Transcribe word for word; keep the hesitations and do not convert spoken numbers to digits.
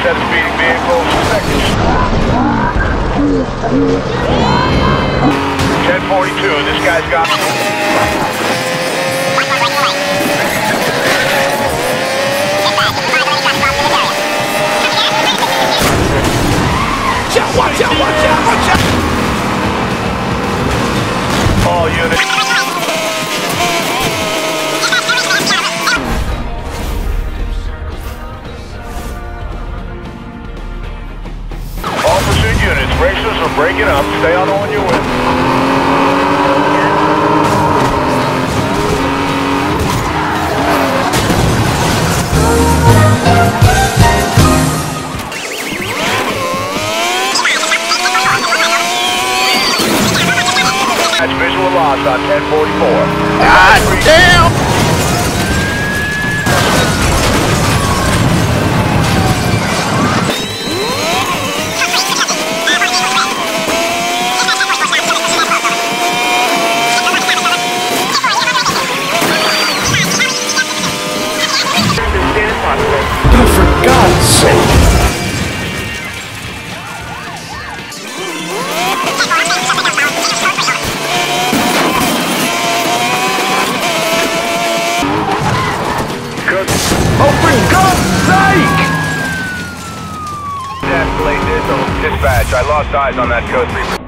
got a speeding vehicle. ten forty-two, this guy's got... Watch out, watch out, watch out! All units. All pursuit units, racers are breaking up. Stay on the one you're with. That's visual loss on ten forty-four. God damn! Oh, for God's sake! Oh, for God's sake! Escalate this. Dispatch, I lost eyes on that code three.